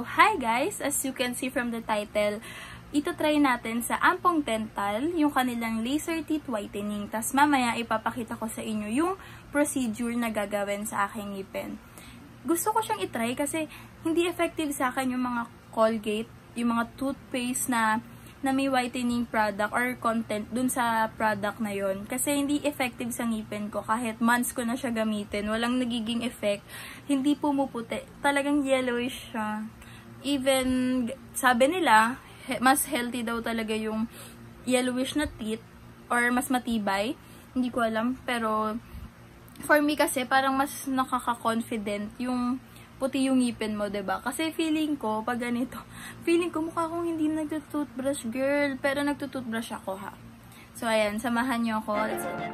So, hi guys! As you can see from the title, ito try natin sa Ampong Dental, yung kanilang laser teeth whitening. Tas mamaya ipapakita ko sa inyo yung procedure na gagawin sa aking ngipin. Gusto ko siyang itry kasi hindi effective sa akin yung mga Colgate, yung mga toothpaste na may whitening product or content dun sa product na yon. Kasi hindi effective sa ngipin ko. Kahit months ko na siya gamitin, walang nagiging effect. Hindi pumuputi. Talagang yellowish siya. Even, sabi nila, mas healthy daw talaga yung yellowish na teeth or mas matibay. Hindi ko alam. Pero, for me kasi, parang mas nakaka-confident yung puti yung ngipin mo, diba? Kasi feeling ko, pag ganito, feeling ko mukha akong hindi nagtutoothbrush, girl. Pero nagtutoothbrush ako, ha? So, ayan, samahan nyo ako. Let's go.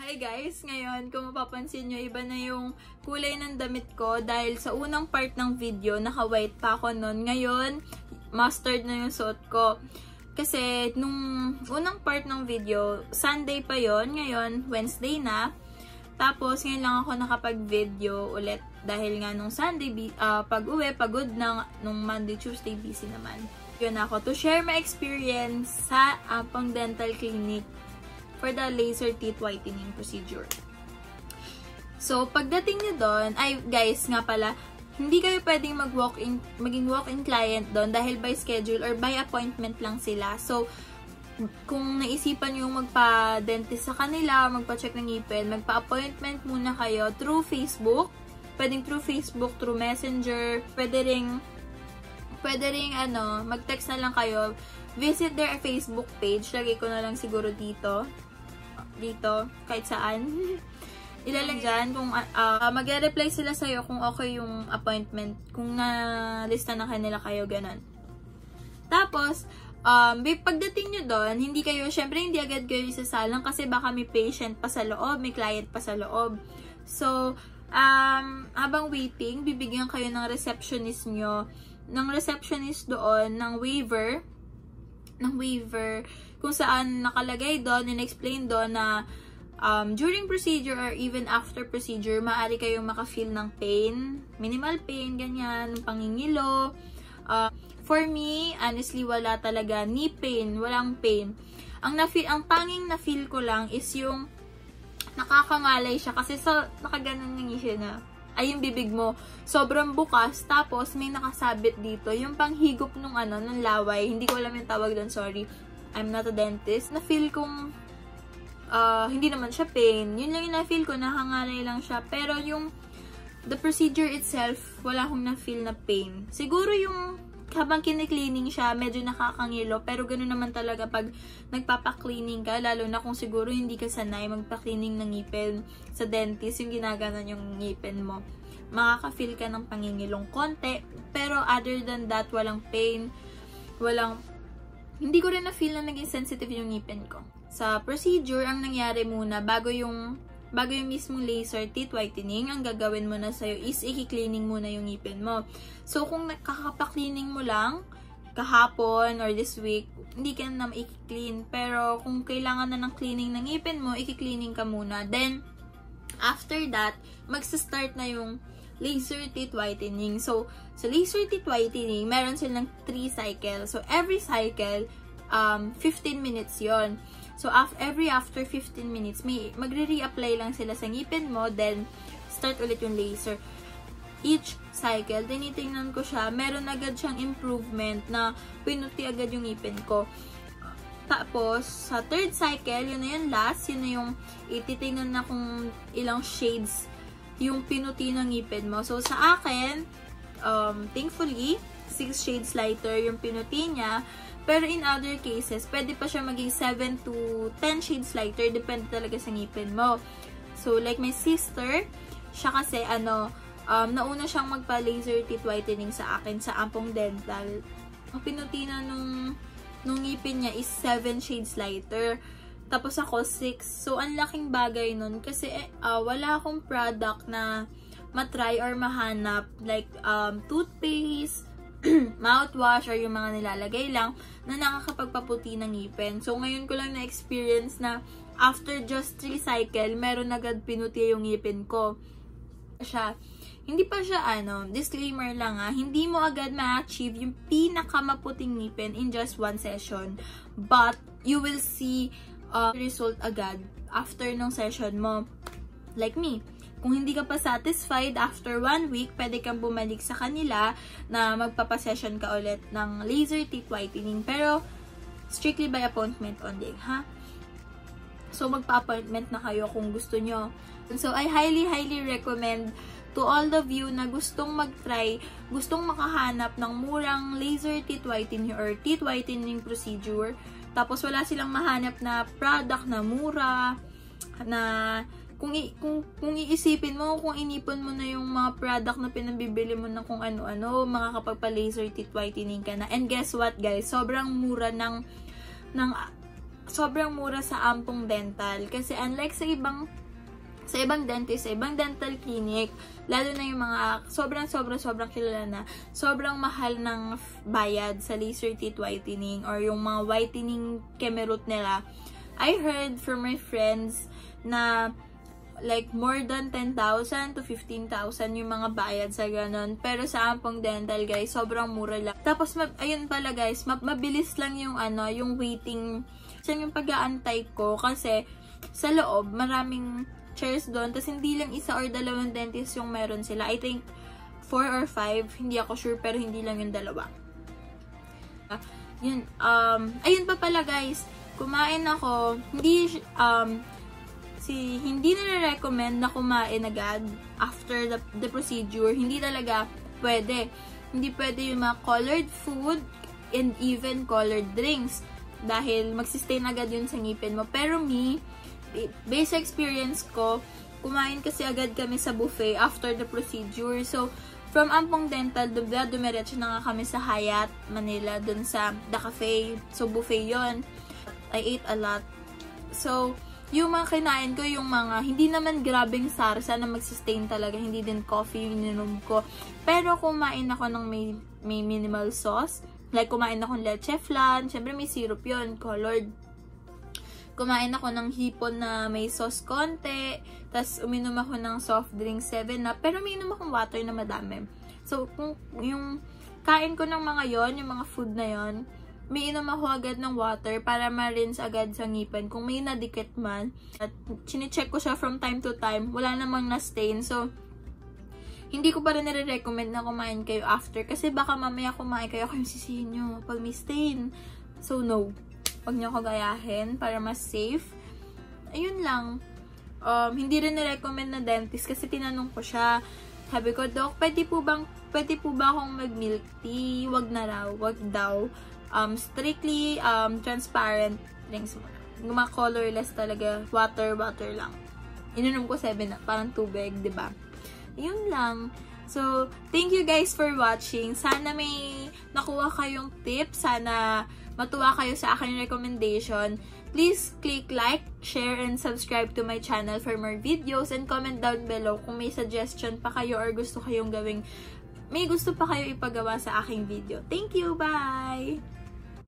Hi guys! Ngayon, kung mapapansin nyo, iba na yung kulay ng damit ko dahil sa unang part ng video, naka-white pa ako nun. Ngayon, mustard na yung suot ko. Kasi, nung unang part ng video, Sunday pa yon, ngayon, Wednesday na. Tapos, ngayon lang ako nakapag-video ulit dahil nga nung Sunday, pag-uwi, pagod na, nung Monday, Tuesday, busy naman. Yun ako, to share my experience sa Ampong Dental Clinic for the laser teeth whitening procedure. So, pagdating nyo doon, ay guys nga pala, hindi kayo pwedeng maging walk-in client doon dahil by schedule or by appointment lang sila. So, kung naisipan nyo magpa-dentist sa kanila or magpa-check ng ngipin, magpa-appointment muna kayo through Facebook. Pwedeng through Facebook, through Messenger, pwede ring mag-text na lang kayo. Visit their Facebook page. Lagay ko na lang siguro dito, kahit saan. Ilalagay dyan kung mag-reply sila sa'yo kung okay yung appointment, kung na-lista na kanila kayo, ganun. Tapos, pagdating nyo doon, syempre hindi agad kayo isasalang kasi baka may patient pa sa loob, may client pa sa loob. So, habang waiting, bibigyan kayo ng receptionist doon, ng waiver, kung saan nakalagay doon, in-explain doon na during procedure or even after procedure, maaari kayong maka-feel ng pain, minimal pain, ganyan, pangingilo. For me, honestly, wala talaga ni pain, walang pain. Ang tanging na-feel ko lang is yung nakakangalay siya kasi nakaganon yung siya na yung bibig mo, sobrang bukas, tapos may nakasabit dito, yung panghigop nung laway, hindi ko alam yung tawag doon, sorry, I'm not a dentist, na-feel kong, hindi naman siya pain, yun lang yung na-feel ko, nakakangalay lang siya, pero yung, the procedure itself, wala akong na-feel na pain, siguro yung, habang kine-cleaning siya, medyo nakakangilo, pero ganoon naman talaga pag nagpapa-cleaning ka, lalo na kung siguro hindi ka sanay magpa-cleaning ng ngipin sa dentist, yung ginaganon yung ngipin mo. Makaka-feel ka ng pangingilong konti, pero other than that, walang pain, hindi ko rin na-feel na naging sensitive yung ngipin ko. Sa procedure, ang nangyari muna, bago yung mismong laser teeth whitening, ang gagawin mo na sa'yo is i-cleaning muna yung ngipin mo. So, kung nakakapa-cleaning mo lang kahapon or this week, hindi ka na i-clean. Pero, kung kailangan na ng cleaning ng ngipin mo, i-cleaning ka muna. Then, after that, magsa-start na yung laser teeth whitening. So, sa laser teeth whitening, meron silang 3 cycles. So, every cycle, 15 minutes yon. So, after 15 minutes, magre-reapply lang sila sa ngipin mo, then, start ulit yung laser. Each cycle, tinitingnan ko siya, meron agad siyang improvement na pinuti agad yung ngipin ko. Tapos, sa third cycle, yun na yung last, yun na yung ititingnan na kung ilang shades yung pinuti ng ngipin mo. So, sa akin, thankfully, 6 shades lighter yung pinuti niya. Pero in other cases, pwede pa siya maging 7 to 10 shades lighter. Depende talaga sa ngipin mo. So, like my sister, siya kasi, nauna siyang magpa-laser teeth whitening sa akin sa Ampong Dental. Ang pinuti na nung ngipin niya is 7 shades lighter. Tapos ako, 6. So, ang laking bagay nun. Kasi, wala akong product na matry or mahanap. Like, toothpaste, mouthwash, or yung mga nilalagay lang na nakakapagpaputi ng ngipin. So, ngayon ko lang na-experience na after just 3 cycle, meron agad pinuti yung ngipin ko. Hindi pa siya, disclaimer lang hindi mo agad ma-achieve yung pinakamaputing ngipin in just 1 session. But, you will see result agad after ng session mo. Like me. Kung hindi ka pa satisfied, after 1 week, pwede kang bumalik sa kanila na magpapasession ka ulit ng laser teeth whitening. Pero, strictly by appointment only, ha? So, magpa-appointment na kayo kung gusto nyo. So, I highly recommend to all of you na gustong mag-try, gustong makahanap ng murang laser teeth whitening or teeth whitening procedure. Tapos, wala silang mahanap na product na mura, na kung iisipin mo, kung inipon mo na yung mga product na pinabibili mo na kung ano-ano, makakapagpa-laser teeth whitening ka na. And guess what, guys? Sobrang mura ng sobrang mura sa Ampong Dental. Kasi unlike sa ibang dentist, sa ibang dental clinic, lalo na yung mga sobrang kilala na, sobrang mahal ng bayad sa laser teeth whitening or yung mga whitening kemerut nila. I heard from my friends na like more than 10,000 to 15,000 yung mga bayad sa ganun. Pero sa Ampong Dental, guys, sobrang mura lang. Tapos, ayun pala guys, mabilis lang yung yung waiting, yung pag-aantay ko. Kasi sa loob, maraming chairs doon. Tapos hindi lang isa or dalawang dentist yung meron sila. I think 4 or 5. Hindi ako sure, pero hindi lang yung dalawa. Yun, ayun pa pala guys. Kumain ako. Hindi nire-recommend na kumain agad after the procedure. Hindi talaga pwede. Hindi pwede yung mga colored food and even colored drinks. Dahil magsistain agad yun sa ngipin mo. Pero based sa experience ko, kumain kasi agad kami sa buffet after the procedure. So, from Ampong Dental, dumiretso na nga kami sa Hyatt, Manila, dun sa The Cafe. So, buffet yon. I ate a lot. So, yung mga kinain ko, yung mga hindi naman grabing sarsa na magsistain talaga, hindi din coffee yung ininom ko. Pero kumain ako ng may minimal sauce. Like, kumain ako ng leche flan. Syempre, may syrup yun, colored. Kumain ako ng hipon na may sauce konti. Tapos, uminom ako ng soft drink 7-Up. Pero uminom akong water na madami. So, kung yung kain ko ng mga yon, yung mga food na yon, may inom ako agad ng water para ma-rinse agad sa ngipin. Kung may nadikit man. At chine-check ko siya from time to time. Wala namang na-stain. So, hindi ko pa rin nire-recommend na kumain kayo after. Kasi baka mamaya kumain kayo yung sisihin nyo pag may stain. So, no. Huwag nyo ko gayahin para mas safe. Ayun lang. Hindi rin nire-recommend na dentist kasi tinanong ko siya. Sabi ko, Doc, pwede po ba akong mag-milk tea? Wag na raw. Wag daw. Strictly transparent drinks muna. Yung mga colorless talaga. Water lang. Ininom ko 7-Up. Parang tubig, diba? Yun lang. So, thank you guys for watching. Sana may nakuha kayong tips. Sana matuwa kayo sa aking recommendation. Please click like, share, and subscribe to my channel for more videos. And comment down below kung may suggestion pa kayo or gusto kayong gawing, may gusto pa kayo ipagawa sa aking video. Thank you! Bye!